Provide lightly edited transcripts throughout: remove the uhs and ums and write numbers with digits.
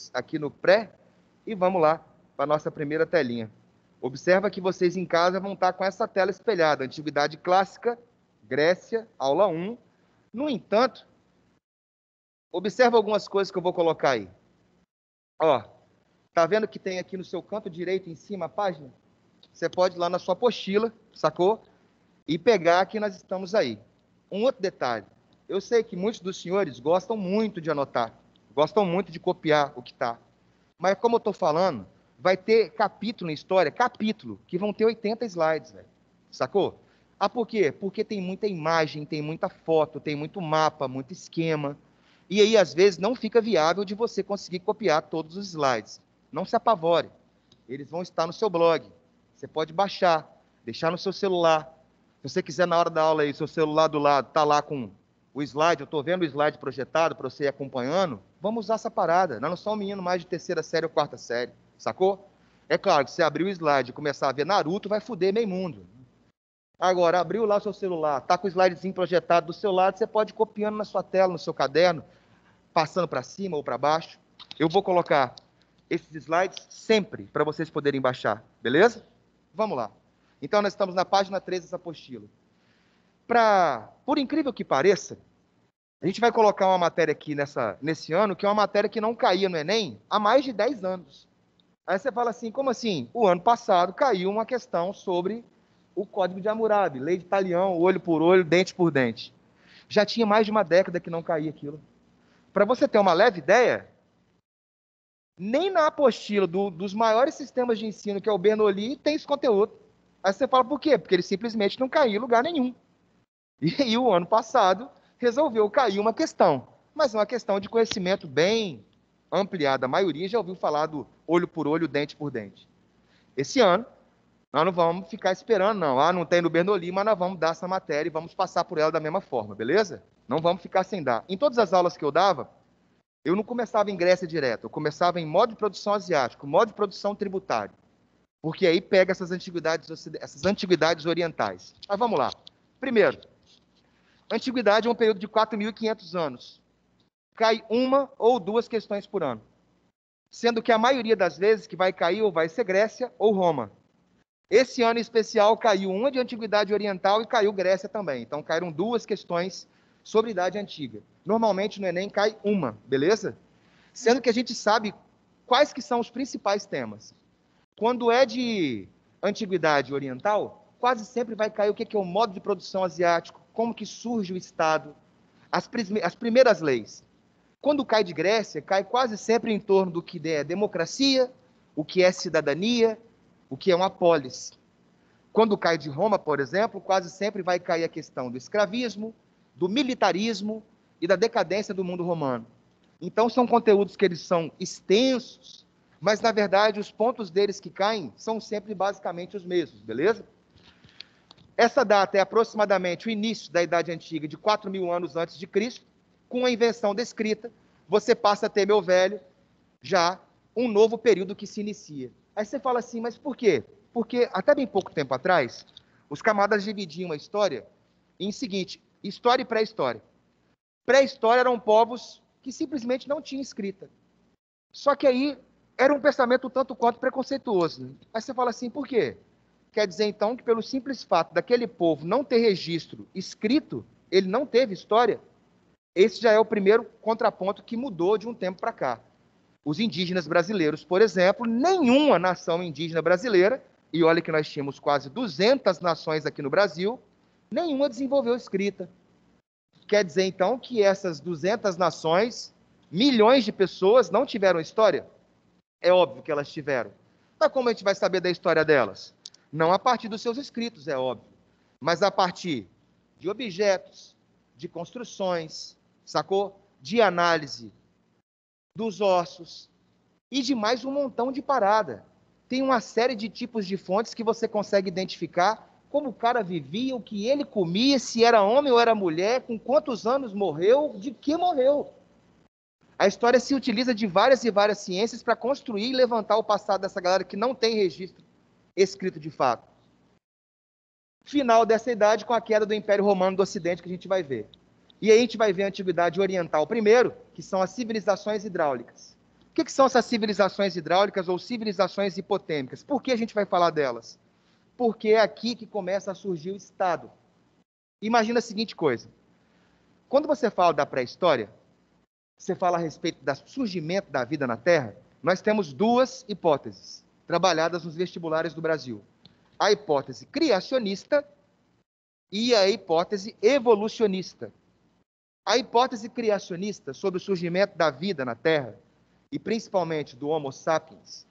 vocês aqui no pré e vamos lá para a nossa primeira telinha. Observa que vocês em casa vão estar com essa tela espelhada, Antiguidade Clássica, Grécia, aula 1. No entanto, observa algumas coisas que eu vou colocar aí. Ó, tá vendo que tem aqui no seu canto direito em cima a página? Você pode ir lá na sua apostila, sacou? E pegar que nós estamos aí. Um outro detalhe. Eu sei que muitos dos senhores gostam muito de anotar, gostam muito de copiar o que está. Mas como eu estou falando, vai ter capítulo na história, capítulo, que vão ter 80 slides, velho. Sacou? Ah, por quê? Porque tem muita imagem, tem muita foto, tem muito mapa, muito esquema. E aí, às vezes, não fica viável de você conseguir copiar todos os slides. Não se apavore. Eles vão estar no seu blog. Você pode baixar, deixar no seu celular. Se você quiser, na hora da aula aí, seu celular do lado está lá com o slide, eu estou vendo o slide projetado para você ir acompanhando, vamos usar essa parada. Nós não somos meninos mais de terceira série ou quarta série, sacou? É claro que se abrir o slide e começar a ver Naruto, vai foder meio mundo. Agora, abriu lá o seu celular, tá com o slidezinho projetado do seu lado, você pode ir copiando na sua tela, no seu caderno, passando para cima ou para baixo. Eu vou colocar esses slides sempre para vocês poderem baixar, beleza? Vamos lá. Então, nós estamos na página 3 dessa apostila. Por incrível que pareça, a gente vai colocar uma matéria aqui nesse ano, que é uma matéria que não caía no Enem há mais de 10 anos. Aí você fala assim, como assim? O ano passado caiu uma questão sobre o Código de Hammurabi, lei de talião, olho por olho, dente por dente. Já tinha mais de uma década que não caía aquilo. Para você ter uma leve ideia, nem na apostila dos maiores sistemas de ensino, que é o Bernoulli, tem esse conteúdo. Aí você fala, por quê? Porque ele simplesmente não caiu em lugar nenhum. E aí, o ano passado, resolveu cair uma questão, mas uma questão de conhecimento bem ampliada. A maioria já ouviu falar do olho por olho, dente por dente. Esse ano, nós não vamos ficar esperando, não. Ah, não tem no Bernoulli, mas nós vamos dar essa matéria e vamos passar por ela da mesma forma, beleza? Não vamos ficar sem dar. Em todas as aulas que eu dava, eu não começava em Grécia direto, eu começava em modo de produção asiático, modo de produção tributário. Porque aí pega essas antiguidades orientais. Mas vamos lá. Primeiro, a antiguidade é um período de 4.500 anos. Cai uma ou duas questões por ano. Sendo que a maioria das vezes que vai cair ou vai ser Grécia ou Roma. Esse ano em especial caiu uma de antiguidade oriental e caiu Grécia também. Então caíram duas questões sobre idade antiga. Normalmente no Enem cai uma, beleza? Sendo que a gente sabe quais que são os principais temas. Quando é de antiguidade oriental, quase sempre vai cair o que é o modo de produção asiático, como que surge o Estado, as primeiras leis. Quando cai de Grécia, cai quase sempre em torno do que é democracia, o que é cidadania, o que é uma polis. Quando cai de Roma, por exemplo, quase sempre vai cair a questão do escravismo, do militarismo e da decadência do mundo romano. Então, são conteúdos que eles são extensos, mas, na verdade, os pontos deles que caem são sempre basicamente os mesmos, beleza? Essa data é aproximadamente o início da Idade Antiga, de 4.000 anos antes de Cristo. Com a invenção da escrita, você passa a ter, meu velho, já um novo período que se inicia. Aí você fala assim, mas por quê? Porque até bem pouco tempo atrás, os camaradas dividiam a história em seguinte, história e pré-história. Pré-história eram povos que simplesmente não tinham escrita. Só que aí era um pensamento tanto quanto preconceituoso. Aí você fala assim, por quê? Quer dizer, então, que pelo simples fato daquele povo não ter registro escrito, ele não teve história? Esse já é o primeiro contraponto que mudou de um tempo para cá. Os indígenas brasileiros, por exemplo, nenhuma nação indígena brasileira, e olha que nós tínhamos quase 200 nações aqui no Brasil, nenhuma desenvolveu escrita. Quer dizer, então, que essas 200 nações, milhões de pessoas não tiveram história? É óbvio que elas tiveram. Mas como a gente vai saber da história delas? Não a partir dos seus escritos, é óbvio, mas a partir de objetos, de construções, sacou? De análise dos ossos e de mais um montão de parada. Tem uma série de tipos de fontes que você consegue identificar como o cara vivia, o que ele comia, se era homem ou era mulher, com quantos anos morreu, de que morreu. A história se utiliza de várias e várias ciências para construir e levantar o passado dessa galera que não tem registro escrito de fato. Final dessa idade com a queda do Império Romano do Ocidente, que a gente vai ver. E aí a gente vai ver a Antiguidade Oriental primeiro, que são as civilizações hidráulicas. O que são essas civilizações hidráulicas ou civilizações hipotérmicas? Por que a gente vai falar delas? Porque é aqui que começa a surgir o Estado. Imagina a seguinte coisa. Quando você fala da pré-história, você fala a respeito do surgimento da vida na Terra, nós temos duas hipóteses trabalhadas nos vestibulares do Brasil. A hipótese criacionista e a hipótese evolucionista. A hipótese criacionista sobre o surgimento da vida na Terra, e principalmente do Homo sapiens,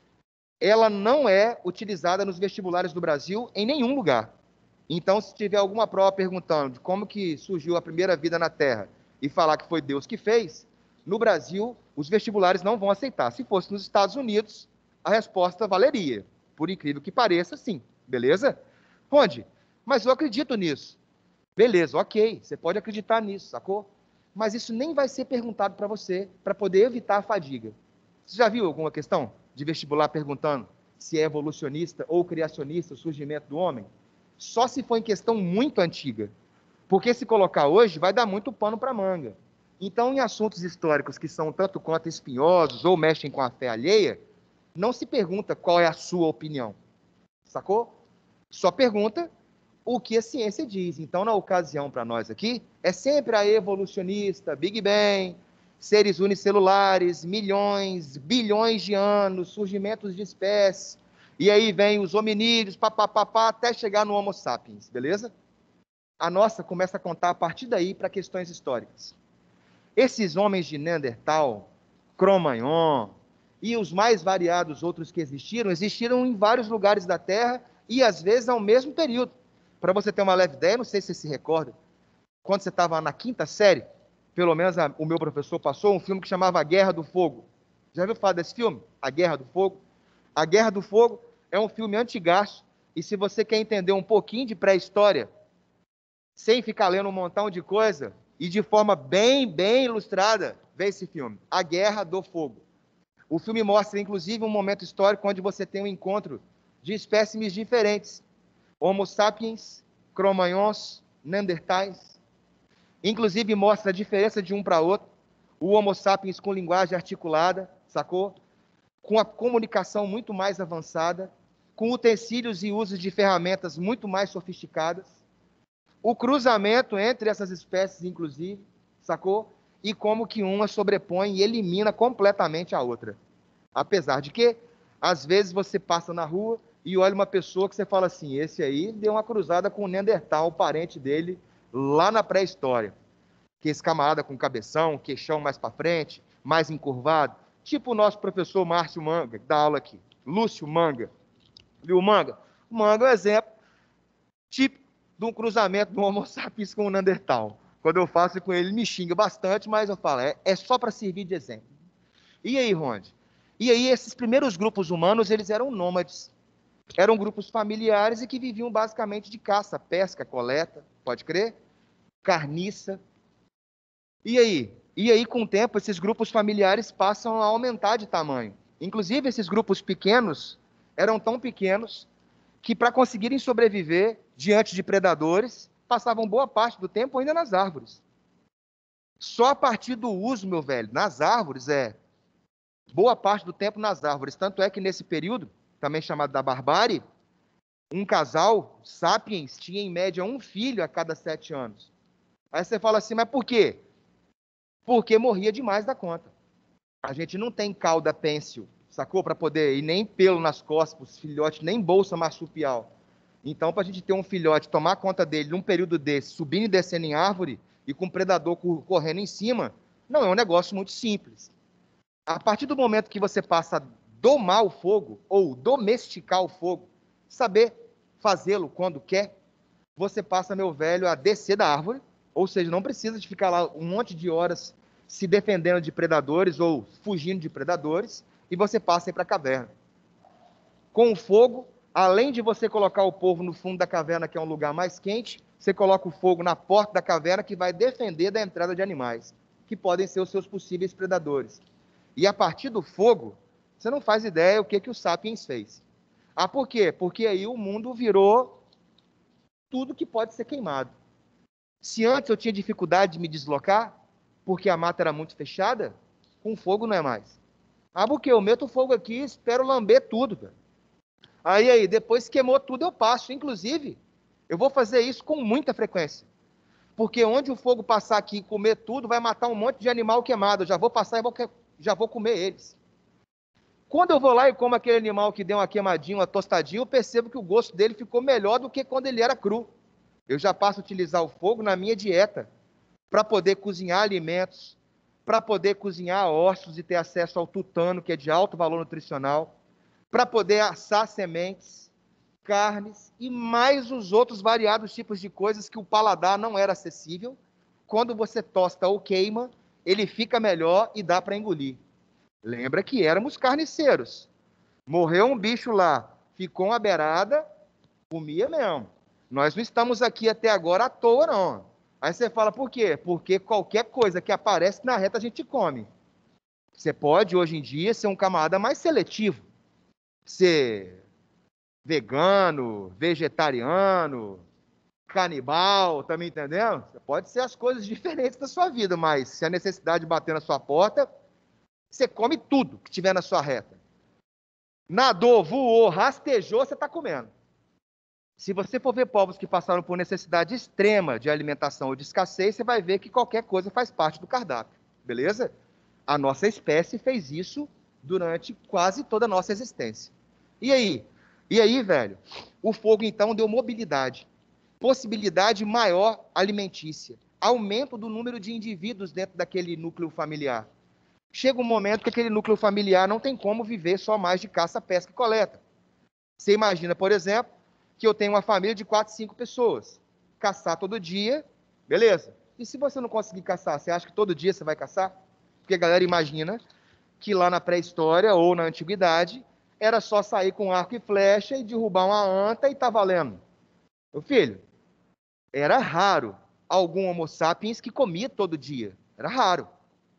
ela não é utilizada nos vestibulares do Brasil em nenhum lugar. Então, se tiver alguma prova perguntando de como que surgiu a primeira vida na Terra e falar que foi Deus que fez, no Brasil, os vestibulares não vão aceitar. Se fosse nos Estados Unidos, a resposta valeria. Por incrível que pareça, sim. Beleza? Onde? Mas eu acredito nisso. Beleza, ok. Você pode acreditar nisso, sacou? Mas isso nem vai ser perguntado para você, para poder evitar a fadiga. Você já viu alguma questão de vestibular perguntando se é evolucionista ou criacionista o surgimento do homem? Só se for em questão muito antiga. Porque se colocar hoje, vai dar muito pano para manga. Então, em assuntos históricos que são tanto quanto espinhosos ou mexem com a fé alheia, não se pergunta qual é a sua opinião. Sacou? Só pergunta o que a ciência diz. Então, na ocasião para nós aqui, é sempre a evolucionista, Big Bang, seres unicelulares, milhões, bilhões de anos, surgimentos de espécies, e aí vem os hominídeos, papapá, até chegar no Homo sapiens, beleza? A nossa começa a contar a partir daí para questões históricas. Esses homens de Neandertal, Cro-Magnon e os mais variados outros que existiram em vários lugares da Terra e às vezes ao mesmo período. Para você ter uma leve ideia, não sei se você se recorda, quando você estava na quinta série, pelo menos o meu professor passou um filme que chamava A Guerra do Fogo. Já ouviu falar desse filme? A Guerra do Fogo? A Guerra do Fogo é um filme antigaço, e se você quer entender um pouquinho de pré-história, sem ficar lendo um montão de coisa, e de forma bem ilustrada, vê esse filme, A Guerra do Fogo. O filme mostra, inclusive, um momento histórico onde você tem um encontro de espécimes diferentes. Homo sapiens, Cro-Magnons, Neandertais. Inclusive mostra a diferença de um para outro. O Homo sapiens com linguagem articulada, sacou? Com a comunicação muito mais avançada, com utensílios e usos de ferramentas muito mais sofisticadas. O cruzamento entre essas espécies, inclusive, sacou? E como que uma sobrepõe e elimina completamente a outra. Apesar de que, às vezes, você passa na rua e olha uma pessoa que você fala assim, esse aí deu uma cruzada com o Neandertal, o parente dele, lá na pré-história. Que esse camarada com cabeção, queixão mais para frente, mais encurvado, tipo o nosso professor Márcio Manga, que dá aula aqui, Lúcio Manga. Viu o Manga? O Manga é um exemplo típico de um cruzamento do Homo sapiens com o Neandertal. Quando eu faço com ele, ele me xinga bastante, mas eu falo, é só para servir de exemplo. E aí, Ronde? E aí, esses primeiros grupos humanos, eles eram nômades. Eram grupos familiares e que viviam basicamente de caça, pesca, coleta, pode crer? Carniça. E aí? E aí, com o tempo, esses grupos familiares passam a aumentar de tamanho. Inclusive, esses grupos pequenos eram tão pequenos que, para conseguirem sobreviver diante de predadores, passavam boa parte do tempo ainda nas árvores. Só a partir do uso, meu velho, nas árvores, boa parte do tempo nas árvores. Tanto é que nesse período, também chamado da barbárie, um casal, sapiens, tinha em média um filho a cada 7 anos. Aí você fala assim, mas por quê? Porque morria demais da conta. A gente não tem cauda pêncil, sacou? Para poder, e nem pelo nas costas, os filhotes, nem bolsa marsupial. Então, para a gente ter um filhote, tomar conta dele num período desse, subindo e descendo em árvore, e com um predador correndo em cima, não é um negócio muito simples. A partir do momento que você passa a domar o fogo, ou domesticar o fogo, saber fazê-lo quando quer, você passa, meu velho, a descer da árvore, ou seja, não precisa de ficar lá um monte de horas se defendendo de predadores ou fugindo de predadores, e você passa a ir para a caverna. Com o fogo, além de você colocar o povo no fundo da caverna, que é um lugar mais quente, você coloca o fogo na porta da caverna, que vai defender da entrada de animais, que podem ser os seus possíveis predadores. E a partir do fogo, você não faz ideia o que o Sapiens fez. Ah, por quê? Porque aí o mundo virou tudo que pode ser queimado. Se antes eu tinha dificuldade de me deslocar, porque a mata era muito fechada, com fogo não é mais. Ah, porque eu meto o fogo aqui e espero lamber tudo, velho. Aí, depois que queimou tudo, eu passo. Inclusive, eu vou fazer isso com muita frequência. Porque onde o fogo passar aqui e comer tudo, vai matar um monte de animal queimado. Eu já vou passar e já vou comer eles. Quando eu vou lá e como aquele animal que deu uma queimadinha, uma tostadinha, eu percebo que o gosto dele ficou melhor do que quando ele era cru. Eu já passo a utilizar o fogo na minha dieta, para poder cozinhar alimentos, para poder cozinhar ossos e ter acesso ao tutano, que é de alto valor nutricional, para poder assar sementes, carnes e mais os outros variados tipos de coisas que o paladar não era acessível. Quando você tosta ou queima, ele fica melhor e dá para engolir. Lembra que éramos carniceiros. Morreu um bicho lá, ficou uma beirada, comia mesmo. Nós não estamos aqui até agora à toa, não. Aí você fala, por quê? Porque qualquer coisa que aparece na reta a gente come. Você pode, hoje em dia, ser um camarada mais seletivo. Ser vegano, vegetariano, canibal, tá me entendendo? Você pode ser as coisas diferentes da sua vida, mas se a necessidade bater na sua porta, você come tudo que tiver na sua reta. Nadou, voou, rastejou, você está comendo. Se você for ver povos que passaram por necessidade extrema de alimentação ou de escassez, você vai ver que qualquer coisa faz parte do cardápio, beleza? A nossa espécie fez isso durante quase toda a nossa existência. E aí? E aí, velho? O fogo, então, deu mobilidade, possibilidade maior alimentícia, aumento do número de indivíduos dentro daquele núcleo familiar. Chega um momento que aquele núcleo familiar não tem como viver só mais de caça, pesca e coleta. Você imagina, por exemplo, que eu tenho uma família de 4, 5 pessoas. Caçar todo dia, beleza. E se você não conseguir caçar, você acha que todo dia você vai caçar? Porque a galera imagina que lá na pré-história ou na antiguidade era só sair com arco e flecha e derrubar uma anta e tá valendo. Meu filho, era raro algum homo sapiens que comia todo dia. Era raro.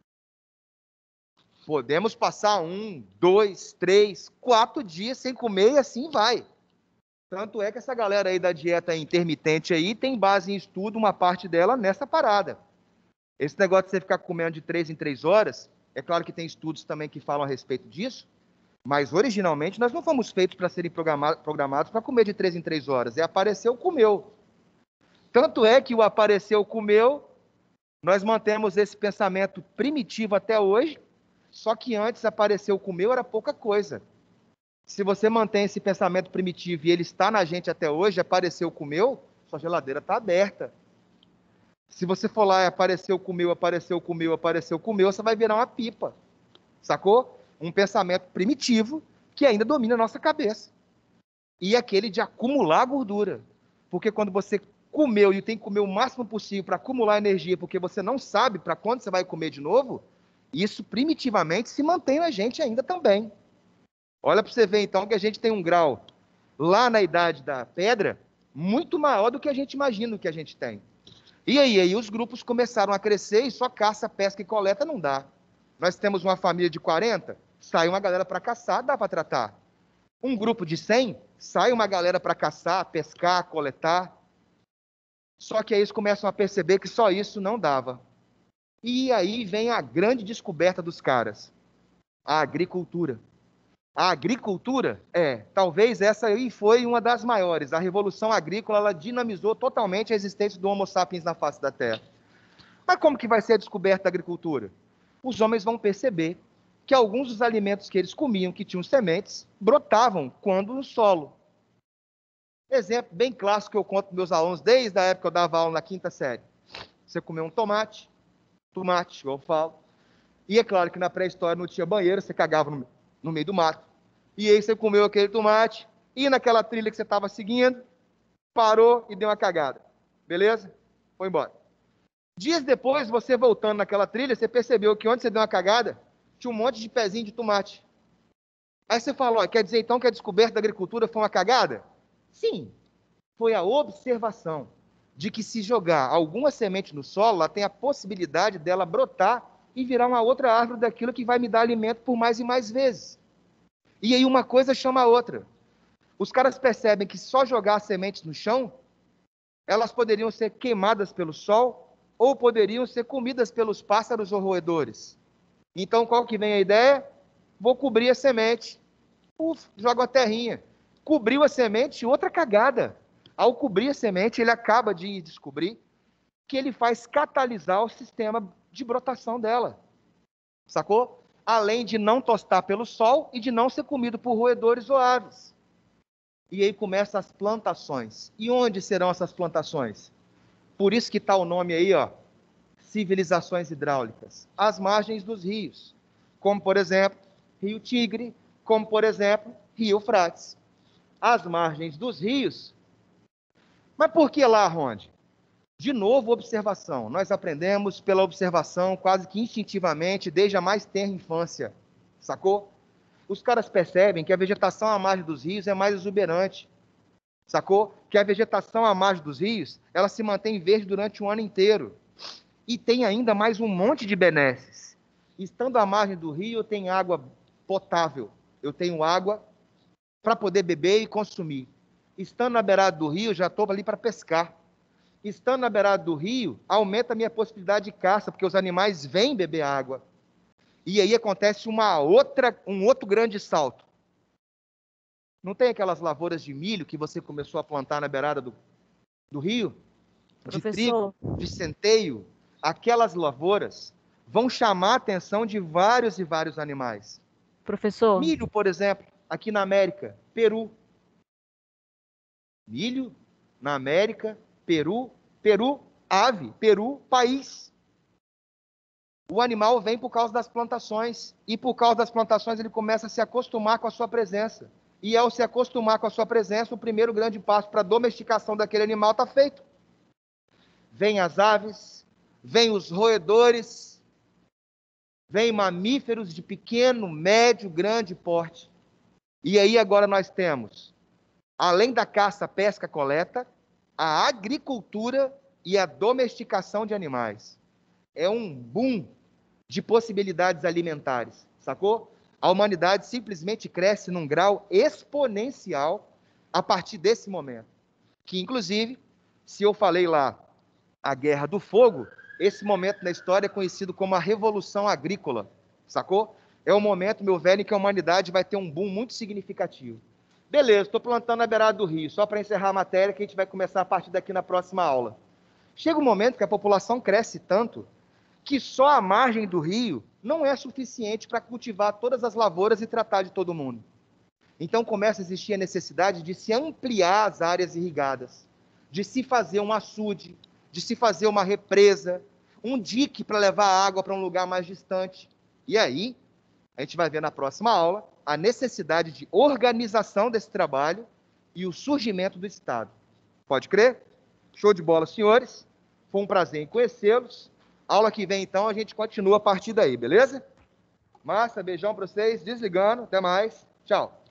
Podemos passar 1, 2, 3, 4 dias sem comer e assim vai. Tanto é que essa galera aí da dieta intermitente aí tem base em estudo, uma parte dela nessa parada. Esse negócio de você ficar comendo de 3 em 3 horas, é claro que tem estudos também que falam a respeito disso, mas originalmente nós não fomos feitos para serem programados para comer de 3 em 3 horas. É apareceu, comeu. Tanto é que o apareceu, comeu, nós mantemos esse pensamento primitivo até hoje, só que antes apareceu, comeu era pouca coisa. Se você mantém esse pensamento primitivo e ele está na gente até hoje, apareceu, comeu, sua geladeira está aberta. Se você for lá e apareceu, comeu, apareceu, comeu, apareceu, comeu, você vai virar uma pipa. Sacou? Um pensamento primitivo que ainda domina a nossa cabeça. E aquele de acumular gordura. Porque quando você comeu e tem que comer o máximo possível para acumular energia, porque você não sabe para quando você vai comer de novo, isso primitivamente se mantém na gente ainda também. Olha para você ver então que a gente tem um grau lá na idade da pedra muito maior do que a gente imagina que a gente tem. E aí os grupos começaram a crescer e só caça, pesca e coleta não dá. Nós temos uma família de 40, sai uma galera para caçar, dá para tratar. Um grupo de 100, sai uma galera para caçar, pescar, coletar. Só que aí eles começam a perceber que só isso não dava. E aí vem a grande descoberta dos caras, a agricultura. A agricultura, talvez essa aí foi uma das maiores. A Revolução Agrícola, ela dinamizou totalmente a existência do Homo sapiens na face da Terra. Mas como que vai ser a descoberta da agricultura? Os homens vão perceber que alguns dos alimentos que eles comiam, que tinham sementes, brotavam quando no solo. Exemplo bem clássico que eu conto para meus alunos desde a época que eu dava aula na quinta série. Você comeu um tomate, igual eu falo. E é claro que na pré-história não tinha banheiro, você cagava no meio do mato. E aí você comeu aquele tomate, e naquela trilha que você estava seguindo, parou e deu uma cagada. Beleza? Foi embora. Dias depois, você voltando naquela trilha, você percebeu que onde você deu uma cagada, tinha um monte de pezinho de tomate. Aí você falou, quer dizer então que a descoberta da agricultura foi uma cagada? Sim, foi a observação de que se jogar alguma semente no solo, ela tem a possibilidade dela brotar e virar uma outra árvore daquilo que vai me dar alimento por mais e mais vezes. E aí uma coisa chama a outra. Os caras percebem que só jogar sementes no chão, elas poderiam ser queimadas pelo sol ou poderiam ser comidas pelos pássaros ou roedores. Então, qual que vem a ideia? vou cobrir a semente. Joga uma terrinha. Cobriu a semente, outra cagada. Ao cobrir a semente, ele acaba de descobrir que ele faz catalisar o sistema de brotação dela. Sacou? Além de não tostar pelo sol e de não ser comido por roedores ou aves. E aí começam as plantações. E onde serão essas plantações? Por isso que está o nome aí, ó, civilizações hidráulicas. Às margens dos rios. Como, por exemplo, Rio Tigre, como, por exemplo, Rio Eufrates. Às margens dos rios. Mas por que lá, Ronde? De novo, observação. Nós aprendemos pela observação quase que instintivamente desde a mais tenra infância. Sacou? Os caras percebem que a vegetação à margem dos rios é mais exuberante. Sacou? Que a vegetação à margem dos rios, ela se mantém verde durante o ano inteiro. E tem ainda mais um monte de benesses. Estando à margem do rio, eu tenho água potável. Eu tenho água para poder beber e consumir. Estando na beirada do rio, já estou ali para pescar. Estando na beirada do rio, aumenta a minha possibilidade de caça, porque os animais vêm beber água. E aí acontece um outro grande salto. Não tem aquelas lavouras de milho que você começou a plantar na beirada do rio? De Professor. trigo, de centeio? Aquelas lavouras vão chamar a atenção de vários e vários animais. Professor. Milho, por exemplo, aqui na América, Peru. Milho, na América, Peru, ave, Peru, país. O animal vem por causa das plantações, e por causa das plantações ele começa a se acostumar com a sua presença. E ao se acostumar com a sua presença, o primeiro grande passo para a domesticação daquele animal está feito. Vêm as aves, vêm os roedores, vêm mamíferos de pequeno, médio, grande porte. E aí agora nós temos, além da caça, pesca, coleta, a agricultura e a domesticação de animais. É um boom de possibilidades alimentares, sacou? A humanidade simplesmente cresce num grau exponencial a partir desse momento. Que, inclusive, se eu falei lá a Guerra do Fogo, esse momento na história é conhecido como a Revolução Agrícola, sacou? É o momento, meu velho, em que a humanidade vai ter um boom muito significativo. Beleza, estou plantando na beirada do rio, só para encerrar a matéria que a gente vai começar a partir daqui na próxima aula. Chega um momento que a população cresce tanto que só a margem do rio não é suficiente para cultivar todas as lavouras e tratar de todo mundo. Então começa a existir a necessidade de se ampliar as áreas irrigadas, de se fazer um açude, de se fazer uma represa, um dique para levar a água para um lugar mais distante. E aí, a gente vai ver na próxima aula a necessidade de organização desse trabalho e o surgimento do Estado. Pode crer? Show de bola, senhores. Foi um prazer em conhecê-los. Aula que vem, então, a gente continua a partir daí, beleza? Massa, beijão para vocês. Desligando. Até mais. Tchau.